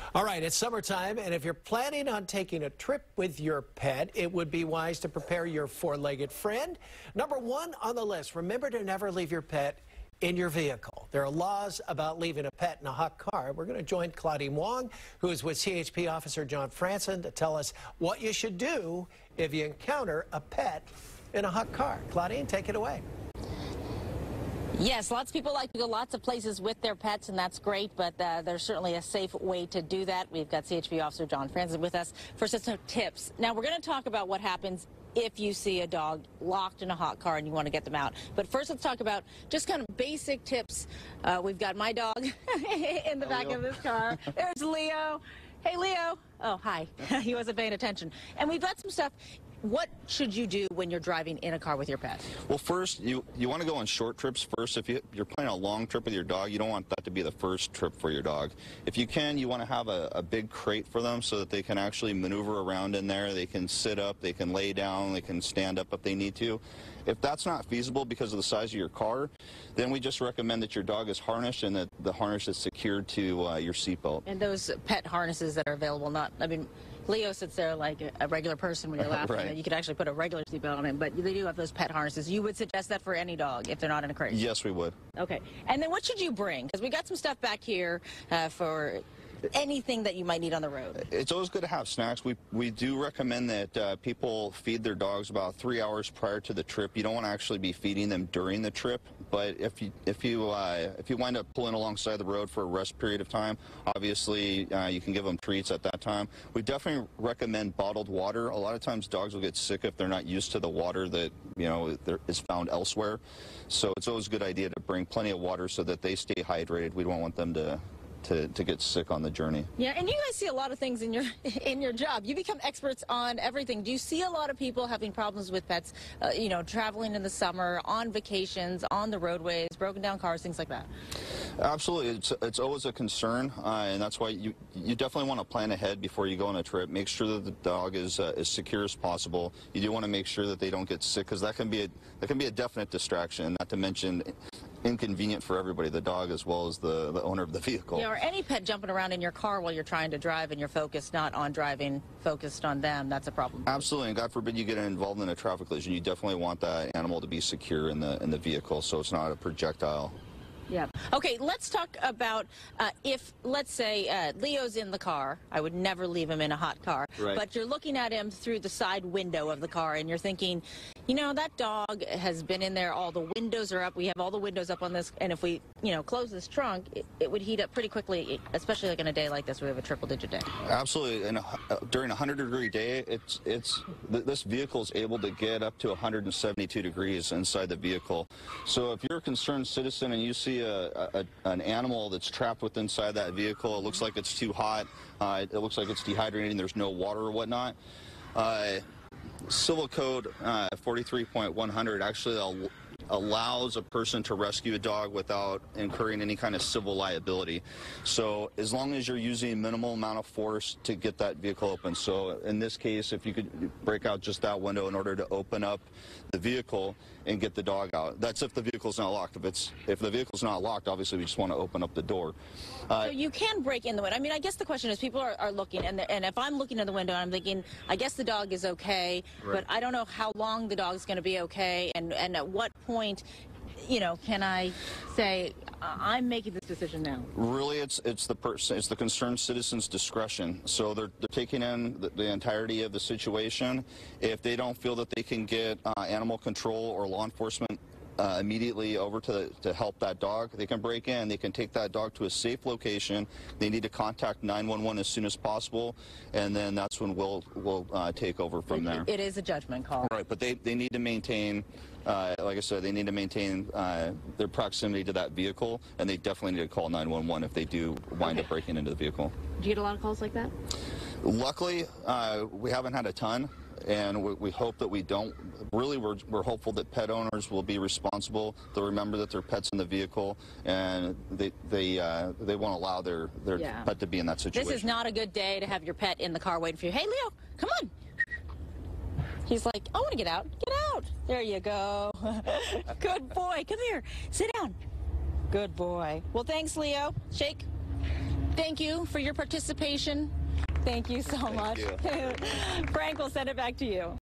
All right, it's summertime, and if you're planning on taking a trip with your pet, it would be wise to prepare your four-legged friend. Number one on the list, remember to never leave your pet in your vehicle. There are laws about leaving a pet in a hot car. We're going to join Claudine Wong, who is with CHP Officer John Franson, to tell us what you should do if you encounter a pet in a hot car. Claudine, take it away. Yes, lots of people like to go lots of places with their pets, and that's great, but there's certainly a safe way to do that. We've got CHP Officer John Franson with us for some tips. Now, we're going to talk about what happens if you see a dog locked in a hot car and you want to get them out. But first, let's talk about just kind of basic tips. We've got my dog in the back of this car. There's Leo. Hey, Leo. Oh, hi. He wasn't paying attention. And we've got some stuff. What should you do when you're driving in a car with your pet? Well, first, you want to go on short trips first. If you're planning a long trip with your dog, you don't want that to be the first trip for your dog. If you can, you want to have a big crate for them so that they can actually maneuver around in there. They can sit up, they can lay down, they can stand up if they need to. If that's not feasible because of the size of your car, then we just recommend that your dog is harnessed and that the harness is secured to your seatbelt. And those pet harnesses that are available, Leo sits there like a regular person when you're laughing. Right. You could actually put a regular seatbelt on him, but they do have those pet harnesses. You would suggest that for any dog if they're not in a crate? Yes, we would. Okay. And then what should you bring? Because we got some stuff back here for anything that you might need on the road. It's always good to have snacks. We do recommend that people feed their dogs about 3 hours prior to the trip. You don't want to actually be feeding them during the trip, but if you wind up pulling alongside the road for a rest period of time, obviously you can give them treats at that time. We definitely recommend bottled water. A lot of times dogs will get sick if they're not used to the water that is found elsewhere. So it's always a good idea to bring plenty of water so that they stay hydrated. We don't want them to get sick on the journey. Yeah, and you guys see a lot of things in your job. You become experts on everything. Do you see a lot of people having problems with pets, traveling in the summer, on vacations, on the roadways, broken down cars, things like that? Absolutely. It's always a concern, and that's why you definitely want to plan ahead before you go on a trip. Make sure that the dog is as secure as possible. You do want to make sure that they don't get sick, because that can be a definite distraction, not to mention inconvenient for everybody, the dog as well as the owner of the vehicle. Yeah, or any pet jumping around in your car while you're trying to drive and you're focused not on driving, focused on them, that's a problem. Absolutely, and God forbid you get involved in a traffic collision, you definitely want that animal to be secure in the vehicle so it's not a projectile. Yeah. Okay, let's talk about if, let's say, Leo's in the car. I would never leave him in a hot car. Right. But you're looking at him through the side window of the car, and you're thinking, that dog has been in there. All the windows are up. We have all the windows up on this, and if we, close this trunk, it would heat up pretty quickly, especially like in a day like this where we have a triple-digit day. Absolutely. And during a 100-degree day, this vehicle is able to get up to 172 degrees inside the vehicle. So if you're a concerned citizen and you see an animal that's trapped within inside that vehicle, it looks like it's too hot, it looks like it's dehydrating, there's no water or whatnot, Civil Code 43.100 actually allows a person to rescue a dog without incurring any kind of civil liability. So as long as you're using a minimal amount of force to get that vehicle open. So in this case, if you could break out just that window in order to open up the vehicle and get the dog out. That's if the vehicle's not locked. If the vehicle's not locked, obviously we just want to open up the door. So you can break in the window. I guess the question is, people are looking, and if I'm looking in the window, I'm thinking, I guess the dog is okay, right, but I don't know how long the dog's going to be okay, and at what point, can I say, I'm making this decision now? Really, it's the concerned citizen's discretion. So they're taking in the entirety of the situation. If they don't feel that they can get animal control or law enforcement immediately over to help that dog, they can break in, they can take that dog to a safe location. They need to contact 911 as soon as possible, and then that's when we'll take over from there. It is a judgment call. Right, but they need to maintain, like I said, they need to maintain their proximity to that vehicle, and they definitely need to call 911 if they do wind up breaking into the vehicle. Do you get a lot of calls like that? Luckily, we haven't had a ton, and we hope that we don't. Really, we're hopeful that pet owners will be responsible. They'll remember that their pet's in the vehicle, and they won't allow their pet to be in that situation. This is not a good day to have your pet in the car waiting for you. Hey, Leo, come on. He's like, I want to get out. Get out. There you go. Good boy. Come here. Sit down. Good boy. Well, thanks, Leo. Shake. Thank you for your participation. Thank you so much. you. Frank, we'll send it back to you.